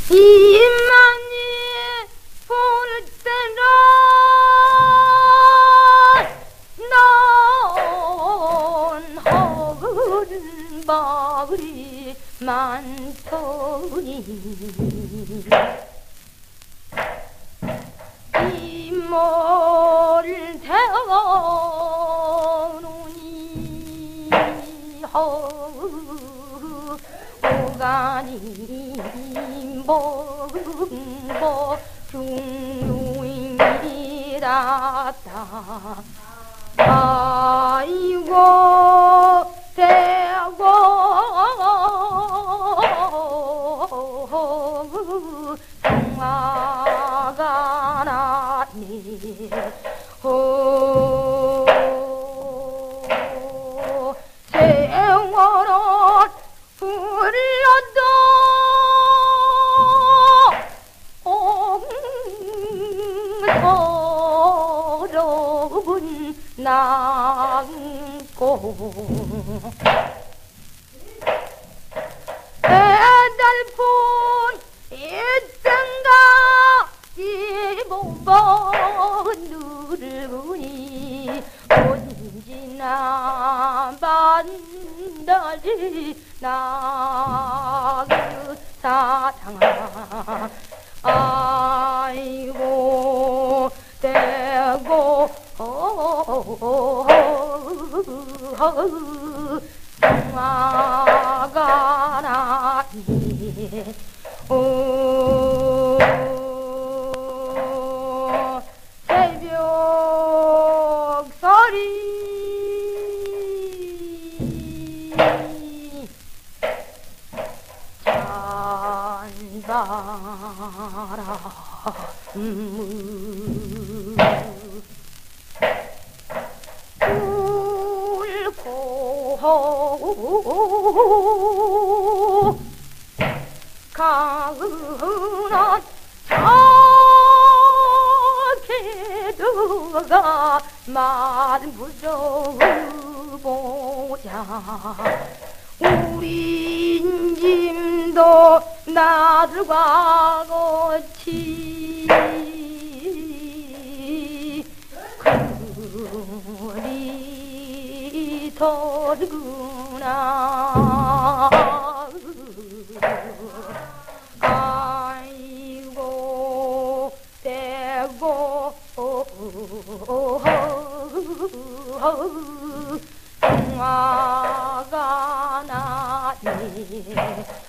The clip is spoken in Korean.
이만이 볼 때는 넌 허은 마을이 많더니 이모를 태워놓으니 오가니 먹고 중요이라다 아이고 대고 동화가 나니 세월은 흘러도 서러운 남고 애달픈 있던가 이몸번 누르니 언제나 반달이 나그 사랑아 아이고 대고 동화가 나니 새벽소리 울고 가은한 작게 들어가 말은 부져보자 우린 짐도 나들과 같이 그리 더구나 아이고 대고 동화가 나니